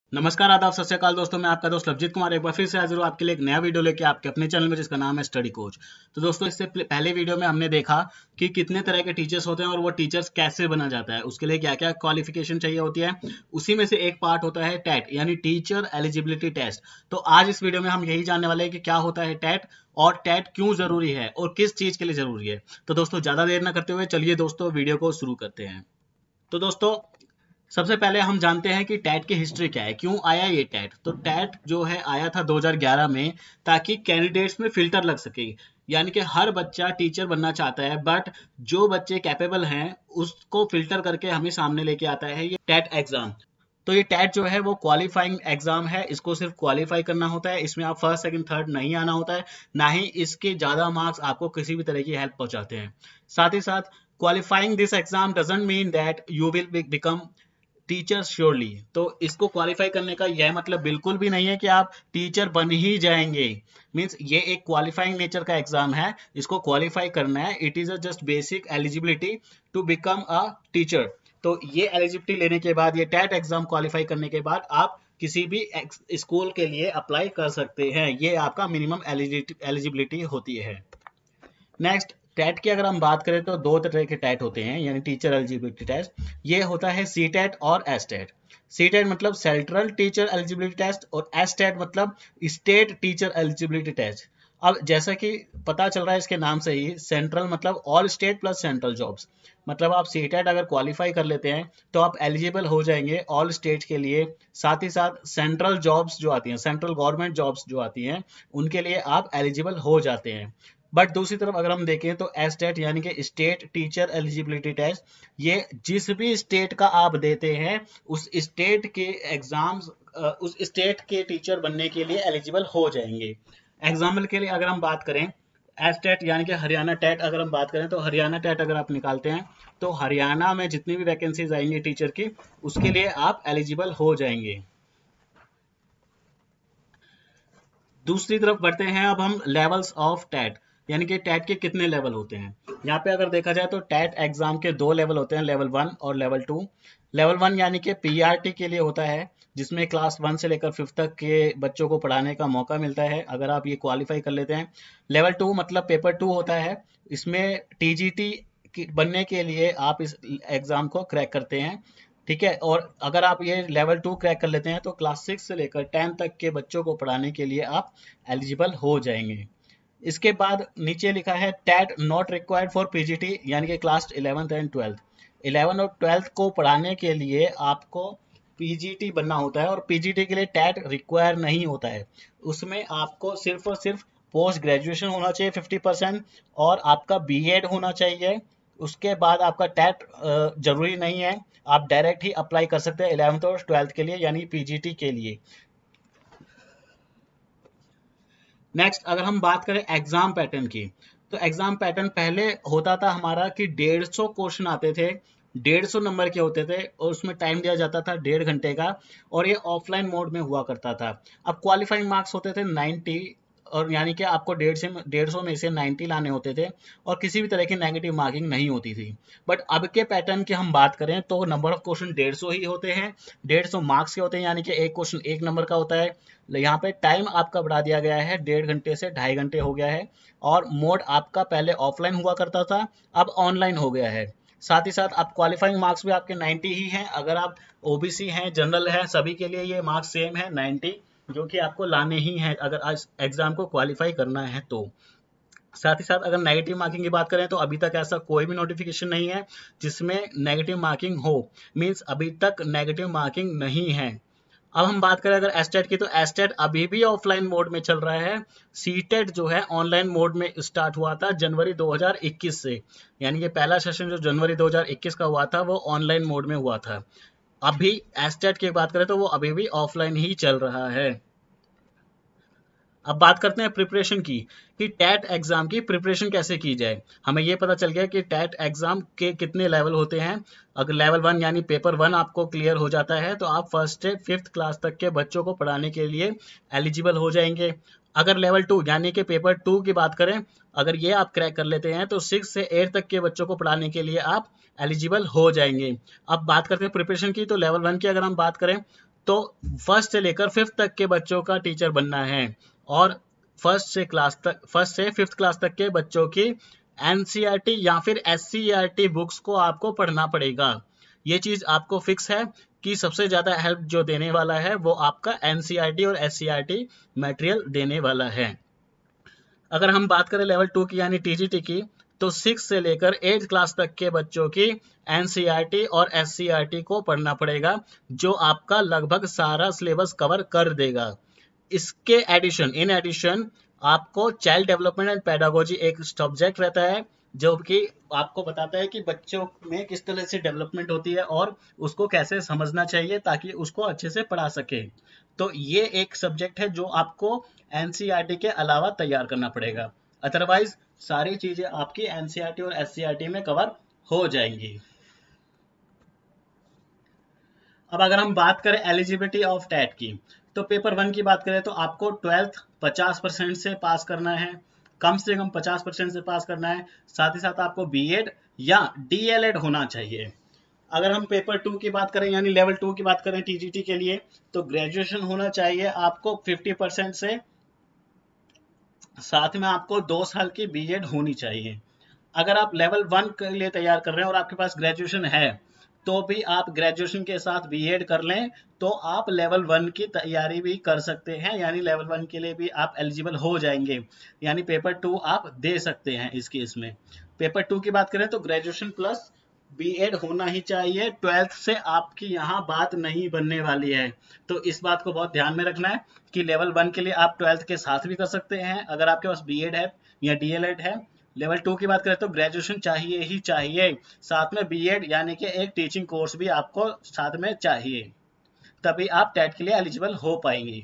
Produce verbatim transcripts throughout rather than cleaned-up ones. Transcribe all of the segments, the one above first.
नमस्कार, आदाब, सत श्री अकाल दोस्तों। मैं आपका दोस्त लवजीत कुमार एक बार फिर से हाजिर हूँ आपके लिए एक नया वीडियो लेके आपके अपने चैनल में, जिसका नाम है स्टडी कोच। तो दोस्तों, इससे पहले वीडियो में हमने देखा कि कितने तरह के टीचर्स होते हैं और वो टीचर्स कैसे बना जाता है, उसके लिए क्या क्या क्वालिफिकेशन चाहिए होती है। उसी में से एक पार्ट होता है टेट यानी टीचर एलिजिबिलिटी टेस्ट। तो आज इस वीडियो में हम यही जानने वाले हैं कि क्या होता है टेट और टेट क्यों जरूरी है और किस चीज के लिए जरूरी है। तो दोस्तों, ज्यादा देर ना करते हुए चलिए दोस्तों वीडियो को शुरू करते हैं। तो दोस्तों, सबसे पहले हम जानते हैं कि टैट की हिस्ट्री क्या है, क्यों आया ये टैट। तो टैट जो है आया था दो हज़ार ग्यारह में, ताकि कैंडिडेट्स में फिल्टर लग सके। यानी कि हर बच्चा टीचर बनना चाहता है, बट जो बच्चे कैपेबल हैं उसको फिल्टर करके हमें सामने लेके आता है ये टैट एग्जाम। तो ये टैट जो है वो क्वालिफाइंग एग्जाम है, इसको सिर्फ क्वालिफाई करना होता है। इसमें आप फर्स्ट सेकंड थर्ड नहीं आना होता है, ना ही इसके ज्यादा मार्क्स आपको किसी भी तरह की हेल्प पहुंचाते हैं। साथ ही साथ qualifying this exam doesn't mean that you will become teacher surely. तो इसको क्वालिफाई करने का यह मतलब बिल्कुल भी नहीं है कि आप टीचर बन ही जाएंगे। मींस ये एक क्वालिफाइंग नेचर का एग्जाम है, इसको क्वालिफाई करना है। It is a just basic eligibility to become a teacher. तो ये एलिजिबिलिटी लेने के बाद, ये टेट एग्जाम क्वालिफाई करने के बाद आप किसी भी स्कूल के लिए अप्लाई कर सकते हैं। ये आपका मिनिमम एलिजिबिलिटी होती है। नेक्स्ट, टेट की अगर हम बात करें तो दो तरह के टेट होते हैं, यानी टीचर एलिजिबिलिटी टेस्ट। ये होता है सी टेट और एस टेट। सी टेट मतलब सेंट्रल टीचर एलिजिबिलिटी टेस्ट और एस टेट मतलब स्टेट टीचर एलिजिबिलिटी टेस्ट। अब जैसा कि पता चल रहा है इसके नाम से ही, सेंट्रल मतलब all state plus central jobs. मतलब आप सी टेट अगर क्वालिफाई कर लेते हैं तो आप एलिजिबल हो जाएंगे ऑल स्टेट के लिए। साथ ही साथ सेंट्रल जॉब्स जो आती हैं, सेंट्रल गवर्नमेंट जॉब्स जो आती हैं, उनके लिए आप एलिजिबल हो जाते हैं। बट दूसरी तरफ अगर हम देखें तो एस टेट यानी कि स्टेट टीचर एलिजिबिलिटी टेस्ट, ये जिस भी स्टेट का आप देते हैं उस स्टेट के एग्जाम्स, उस स्टेट के टीचर बनने के लिए एलिजिबल हो जाएंगे। एग्जाम्पल के लिए अगर हम बात करें, एस टेट यानी कि हरियाणा टेट अगर हम बात करें तो हरियाणा टेट अगर आप निकालते हैं तो हरियाणा में जितनी भी वैकेंसीज आएंगी टीचर की, उसके लिए आप एलिजिबल हो जाएंगे। दूसरी तरफ बढ़ते हैं अब हम लेवल्स ऑफ टैट, यानी कि टैट के कितने लेवल होते हैं। यहाँ पे अगर देखा जाए तो टैट एग्जाम के दो लेवल होते हैं, लेवल वन और लेवल टू। लेवल वन यानी कि पीआरटी के लिए होता है, जिसमें क्लास वन से लेकर फिफ्थ तक के बच्चों को पढ़ाने का मौका मिलता है अगर आप ये क्वालिफाई कर लेते हैं। लेवल टू मतलब पेपर टू होता है, इसमें टीजीटी बनने के लिए आप इस एग्जाम को क्रैक करते हैं। ठीक है, और अगर आप ये लेवल टू क्रैक कर लेते हैं तो क्लास सिक्स से लेकर टेन तक के बच्चों को पढ़ाने के लिए आप एलिजिबल हो जाएंगे। इसके बाद नीचे लिखा है TET not required for PGT, यानी कि class eleventh and twelfth. Eleven और ट्वेल्थ को पढ़ाने के लिए आपको पीजीटी बनना होता है और पीजीटी के लिए टैट रिक्वायर नहीं होता है। उसमें आपको सिर्फ और सिर्फ पोस्ट ग्रेजुएशन होना चाहिए फिफ्टी परसेंट, और आपका बीएड होना चाहिए। उसके बाद आपका टैट जरूरी नहीं है, आप डायरेक्ट ही अप्लाई कर सकते हैं इलेवेंथ और ट्वेल्थ के लिए, यानी पीजीटी के लिए। नेक्स्ट, अगर हम बात करें एग्जाम पैटर्न की, तो एग्जाम पैटर्न पहले होता था हमारा कि डेढ़ सौ क्वेश्चन आते थे, डेढ़ सौ नंबर के होते थे और उसमें टाइम दिया जाता था डेढ़ घंटे का, और ये ऑफलाइन मोड में हुआ करता था। अब क्वालिफाइंग मार्क्स होते थे नाइन्टी, और यानी कि आपको डेढ़ से डेढ़ सौ में से नाइन्टी लाने होते थे और किसी भी तरह की नेगेटिव मार्किंग नहीं होती थी। बट अब के पैटर्न की हम बात करें तो नंबर ऑफ क्वेश्चन डेढ़ सौ ही होते हैं, डेढ़ सौ मार्क्स के होते हैं, यानी कि एक क्वेश्चन एक नंबर का होता है। यहाँ पे टाइम आपका बढ़ा दिया गया है, डेढ़ घंटे से ढाई घंटे हो गया है। और मोड आपका पहले ऑफलाइन हुआ करता था, अब ऑनलाइन हो गया है। साथ ही साथ आप क्वालिफाइंग मार्क्स भी आपके नाइन्टी ही हैं, अगर आप ओबीसी हैं, जनरल हैं, सभी के लिए ये मार्क्स सेम है नाइन्टी, जो कि आपको लाने ही हैं अगर आज एग्जाम को क्वालिफाई करना है तो। साथ ही साथ अगर नेगेटिव मार्किंग की बात करें तो अभी तक ऐसा कोई भी नोटिफिकेशन नहीं है जिसमें नेगेटिव मार्किंग हो। मींस अभी तक नेगेटिव मार्किंग नहीं है। अब हम बात करें अगर एसटेट की, तो एसटेट अभी भी ऑफलाइन मोड में चल रहा है। सीटेट जो है ऑनलाइन मोड में स्टार्ट हुआ था जनवरी दो हज़ार इक्कीस से, यानी कि पहला सेशन जो जनवरी दो हज़ार इक्कीस का हुआ था वो ऑनलाइन मोड में हुआ था। अभी एसटेट की बात करें तो वो अभी भी ऑफलाइन ही चल रहा है। अब बात करते हैं प्रिपरेशन की, कि टैट एग्जाम की प्रिपरेशन कैसे की जाए। हमें यह पता चल गया कि टैट एग्जाम के कितने लेवल होते हैं। अगर लेवल वन यानी पेपर वन आपको क्लियर हो जाता है तो आप फर्स्ट से फिफ्थ क्लास तक के बच्चों को पढ़ाने के लिए एलिजिबल हो जाएंगे। अगर लेवल टू यानी कि पेपर टू की बात करें, अगर ये आप क्रैक कर लेते हैं तो सिक्स से एट तक के बच्चों को पढ़ाने के लिए आप एलिजिबल हो जाएंगे। अब बात करते हैं प्रिपरेशन की, तो लेवल वन की अगर हम बात करें तो फर्स्ट से लेकर फिफ्थ तक के बच्चों का टीचर बनना है और फर्स्ट से क्लास तक फर्स्ट से फिफ्थ क्लास तक के बच्चों की एनसीईआरटी या फिर एससीईआरटी बुक्स को आपको पढ़ना पड़ेगा। ये चीज आपको फिक्स है कि सबसे ज्यादा हेल्प जो देने वाला है वो आपका एनसीईआरटी और एससीईआरटी मटेरियल देने वाला है। अगर हम बात करें लेवल टू की यानी टीजीटी की, तो सिक्स से लेकर एट क्लास तक के बच्चों की एनसीईआरटी और एससीईआरटी को पढ़ना पड़ेगा, जो आपका लगभग सारा सिलेबस कवर कर देगा। इसके एडिशन इन एडिशन आपको चाइल्ड डेवलपमेंट एंड पेडागोजी एक सब्जेक्ट रहता है, जो कि आपको बताता है कि बच्चों में किस तरह से डेवलपमेंट होती है और उसको कैसे समझना चाहिए ताकि उसको अच्छे से पढ़ा सके। तो ये एक सब्जेक्ट है जो आपको एनसीईआरटी के अलावा तैयार करना पड़ेगा, अदरवाइज सारी चीजें आपकी एनसीईआरटी और एससीईआरटी में कवर हो जाएंगी। अब अगर हम बात करें एलिजिबिलिटी ऑफ टेट की, तो पेपर वन की बात करें तो आपको ट्वेल्थ पचास परसेंट से पास करना है, कम से कम पचास परसेंट से पास करना है। साथ ही साथ आपको बीएड या डीएलएड होना चाहिए। अगर हम पेपर टू की बात करें यानी लेवल टू की बात करें टीजीटी के लिए, तो ग्रेजुएशन होना चाहिए आपको फिफ्टी परसेंट से, साथ में आपको दो साल की बीएड होनी चाहिए। अगर आप लेवल वन के लिए तैयार कर रहे हैं और आपके पास ग्रेजुएशन है, तो भी आप ग्रेजुएशन के साथ बीएड कर लें तो आप लेवल वन की तैयारी भी कर सकते हैं, यानी लेवल वन के लिए भी आप एलिजिबल हो जाएंगे, यानी पेपर टू आप दे सकते हैं इस केस में। पेपर टू की बात करें तो ग्रेजुएशन प्लस बीएड होना ही चाहिए, ट्वेल्थ से आपकी यहाँ बात नहीं बनने वाली है। तो इस बात को बहुत ध्यान में रखना है कि लेवल वन के लिए आप ट्वेल्थ के साथ भी कर सकते हैं अगर आपके पास बीएड है या डीएलएड है। लेवल टू की बात करें तो ग्रेजुएशन चाहिए ही चाहिए, साथ में बीएड यानी कि एक टीचिंग कोर्स भी आपको साथ में चाहिए, तभी आप टेट के लिए एलिजिबल हो पाएंगे।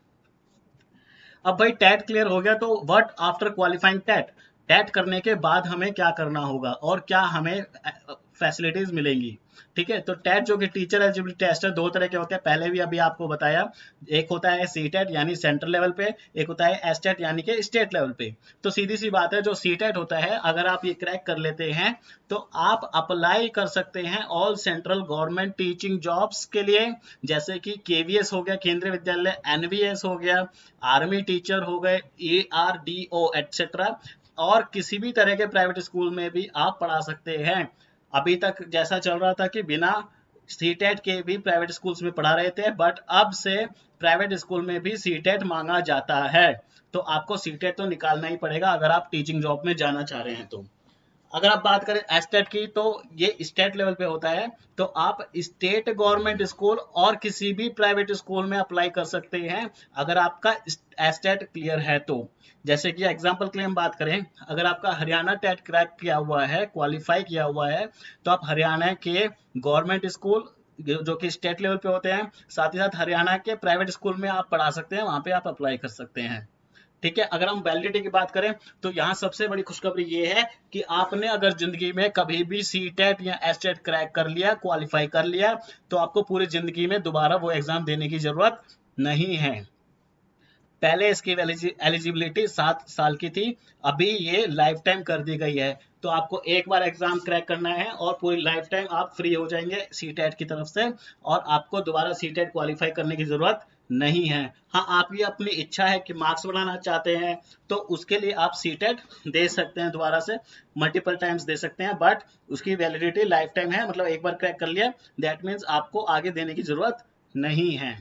अब भाई टेट क्लियर हो गया, तो what after qualifying TET, TET करने के बाद हमें क्या करना होगा और क्या हमें फैसिलिटीज मिलेंगी। ठीक है, तो टेट जो कि टीचर एलिजिबिलिटी टेस्ट है, दो तरह के होते हैं, पहले भी अभी आपको बताया। एक होता है सी टेट यानी सेंट्रल लेवल पे, एक होता है एस टेट यानी कि स्टेट लेवल पे। तो सीधी सी बात है, जो सी टेट होता है अगर आप ये क्रैक कर लेते हैं तो आप अप्लाई कर सकते हैं all central government teaching jobs के लिए, जैसे कि केवीएस हो गया केंद्रीय विद्यालय, एनवीएस हो गया, आर्मी टीचर हो गए, A R D O etcetera, और किसी भी तरह के प्राइवेट स्कूल में भी आप पढ़ा सकते हैं। अभी तक जैसा चल रहा था कि बिना सीटेट के भी प्राइवेट स्कूल्स में पढ़ा रहे थे, बट अब से प्राइवेट स्कूल में भी सीटेट मांगा जाता है, तो आपको सीटेट तो निकालना ही पड़ेगा अगर आप टीचिंग जॉब में जाना चाह रहे हैं। तो अगर आप बात करें एस्टेट की, तो ये स्टेट लेवल पे होता है, तो आप स्टेट गवर्नमेंट स्कूल और किसी भी प्राइवेट स्कूल में अप्लाई कर सकते हैं अगर आपका एस्टेट क्लियर है तो। जैसे कि एग्जांपल के लिए हम बात करें, अगर आपका हरियाणा टेट क्रैक किया हुआ है, क्वालिफाई किया हुआ है, तो आप हरियाणा के गवर्नमेंट स्कूल जो कि स्टेट लेवल पे होते हैं, साथ ही साथ हरियाणा के प्राइवेट स्कूल में आप पढ़ा सकते हैं, वहां पे आप अप्लाई कर सकते हैं। ठीक है, अगर हम वैलिडिटी की बात करें तो यहाँ सबसे बड़ी खुशखबरी ये है कि आपने अगर जिंदगी में कभी भी सी टेट या एस टेट क्रैक कर लिया, क्वालिफाई कर लिया, तो आपको पूरी जिंदगी में दोबारा वो एग्जाम देने की जरूरत नहीं है। पहले इसकी एलिजिबिलिटी सात साल की थी, अभी ये लाइफ टाइम कर दी गई है। तो आपको एक बार एग्जाम क्रैक करना है और पूरी लाइफ टाइम आप फ्री हो जाएंगे सी टेट की तरफ से, और आपको दोबारा सी टेट क्वालिफाई करने की जरूरत नहीं है। हाँ, आपकी अपनी इच्छा है कि मार्क्स बढ़ाना चाहते हैं तो उसके लिए आप सी टेट दे सकते हैं, दोबारा से मल्टीपल टाइम्स दे सकते हैं, बट उसकी वैलिडिटी लाइफ टाइम है, मतलब एक बार क्रैक कर लिया दैट मीन्स आपको आगे देने की जरूरत नहीं है।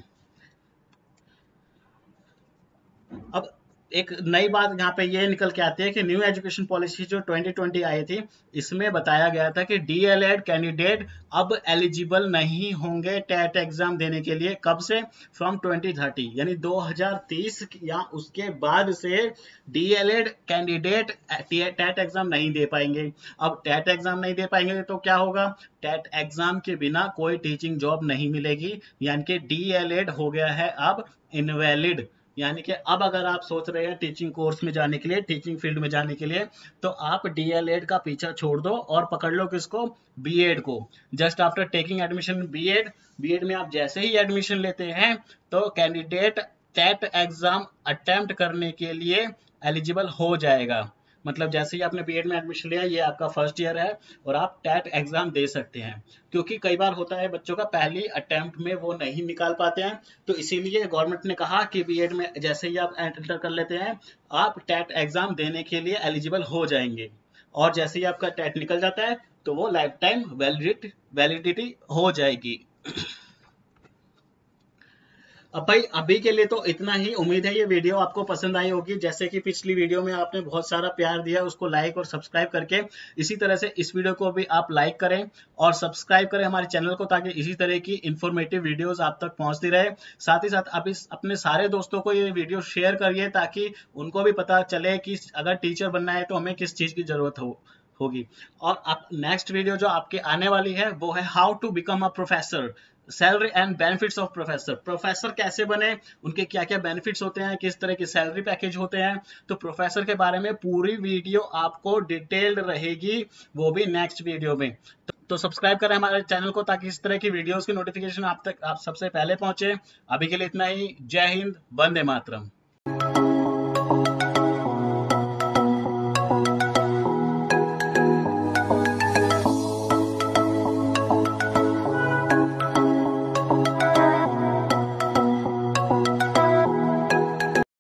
अब एक नई बात यहाँ पे ये निकल के आती है कि न्यू एजुकेशन पॉलिसी जो ट्वेंटी ट्वेंटी आई थी, इसमें बताया गया था कि डीएलएड कैंडिडेट अब एलिजिबल नहीं होंगे टेट एग्जाम देने के लिए। कब से? फ्रॉम ट्वेंटी थर्टी, यानी दो हज़ार तीस या उसके बाद से डीएलएड कैंडिडेट टेट एग्जाम नहीं दे पाएंगे। अब टेट एग्जाम नहीं दे पाएंगे तो क्या होगा? टेट एग्जाम के बिना कोई टीचिंग जॉब नहीं मिलेगी, यानी कि डीएलएड हो गया है अब इनवैलिड। यानी कि अब अगर आप सोच रहे हैं टीचिंग कोर्स में जाने के लिए, टीचिंग फील्ड में जाने के लिए, तो आप डीएलएड का पीछा छोड़ दो और पकड़ लो किसको? बीएड को। Just after taking admission BEd, BEd में आप जैसे ही एडमिशन लेते हैं तो कैंडिडेट टेट एग्जाम अटेम्प्ट करने के लिए एलिजिबल हो जाएगा। मतलब जैसे ही आपने बीएड में एडमिशन लिया, ये आपका फर्स्ट ईयर है और आप टेट एग्जाम दे सकते हैं। क्योंकि कई बार होता है बच्चों का पहली अटेम्प्ट में वो नहीं निकाल पाते हैं, तो इसीलिए गवर्नमेंट ने कहा कि बीएड में जैसे ही आप एंटर कर लेते हैं, आप टेट एग्जाम देने के लिए एलिजिबल हो जाएंगे। और जैसे ही आपका टेट निकल जाता है तो वो लाइफ टाइम वैलिडिटी वैलिडिटी हो जाएगी। अब भाई अभी के लिए तो इतना ही। उम्मीद है ये वीडियो आपको पसंद आई होगी। जैसे कि पिछली वीडियो में आपने बहुत सारा प्यार दिया, उसको लाइक और सब्सक्राइब करके इसी तरह से इस वीडियो को भी आप लाइक करें और सब्सक्राइब करें हमारे चैनल को, ताकि इसी तरह की इंफॉर्मेटिव वीडियोस आप तक पहुंचती रहे। साथ ही साथ आप इस अपने सारे दोस्तों को ये वीडियो शेयर करिए, ताकि उनको भी पता चले कि अगर टीचर बनना है तो हमें किस चीज की जरूरत हो होगी। और अब नेक्स्ट वीडियो जो आपके आने वाली है वो है how to become a professor, salary and benefits of professor. Professor कैसे बने, उनके क्या क्या बेनिफिट्स होते हैं, किस तरह के सैलरी पैकेज होते हैं, तो प्रोफेसर के बारे में पूरी वीडियो आपको डिटेल्ड रहेगी, वो भी नेक्स्ट वीडियो में। तो, तो सब्सक्राइब करें हमारे चैनल को, ताकि इस तरह की वीडियोस की नोटिफिकेशन आप तक आप सबसे पहले पहुंचे। अभी के लिए इतना ही। जय हिंद, वंदे मातरम।